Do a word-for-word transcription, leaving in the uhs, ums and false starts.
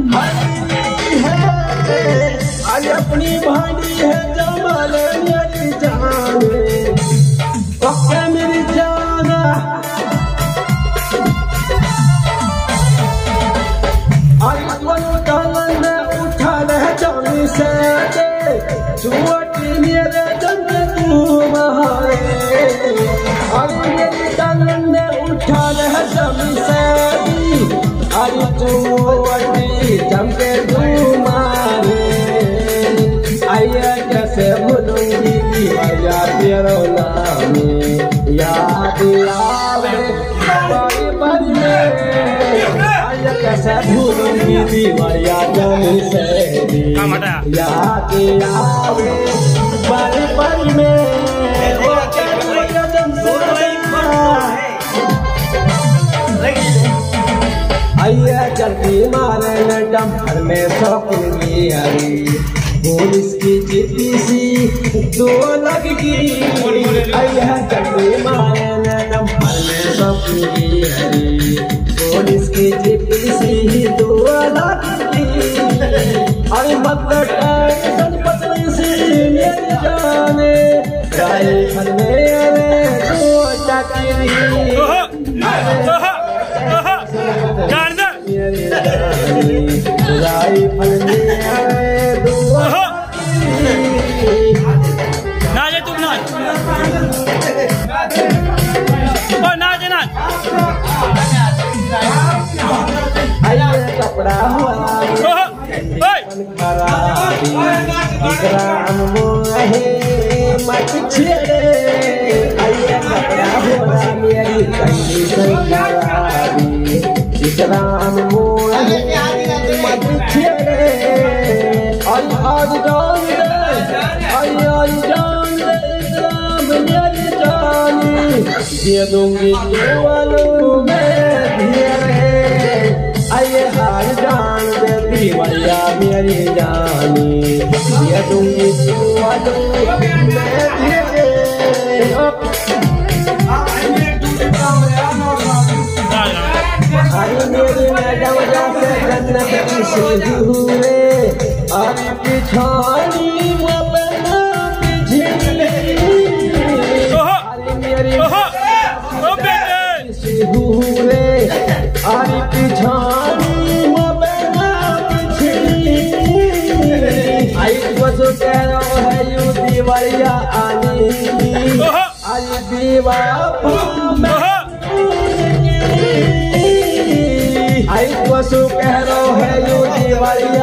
आज अपनी भाड़ी है जमाल मेरी जान ओके मेरी जान आज मनु डालन उठा ले जानी से चुवटी मेरे जंग तू बहाए आज मेरी डालन उठा ले जानी से आज चुवटी जंग तू मारे आया कैसे भूलूंगी दीवाया तेरो नाम याद आवे बारी बारी में आया कैसे भूलूंगी दीवाया जानी से याद आवे बारी बारी में वो क्या कदम से आया चलती मारे डंपर में सपनी हरी पुलिस की चिट्ठी सी दो लग गई आया चलती मारे डंपर में सपनी हरी पुलिस की चिट्ठी सी दो लग गई अरे मतलब टेंशन पतली सी मेरी जाने गाय फलने अरे दो टकरी राई फलने दो नाच तुम नाच ओ नाच नाच आइए कपड़ा हुआ ग्राम मोहे मत छेड़े आइए कपड़ा हुआ मेरी कंडी संगरारी ग्राम मोहे मत छेड़े आज आज जान दे आज आज जान दे ग्राम मेरी जानी दे दूंगी वालों में धीरे आइए हाल जान दे दीवाया मेरी जानी दे दूंगी वालों में धीरे आई मेरी मैडम जाके जन्नत की सिंदूरे आज पिछाड़ी अपना पिछले आई मेरी सिंदूरे आज पिछाड़ी अपना पिछली आई बसो कह रहा है यू दीवारिया आनी आज दीवा आई वसु कह रहा है यू दीवारिया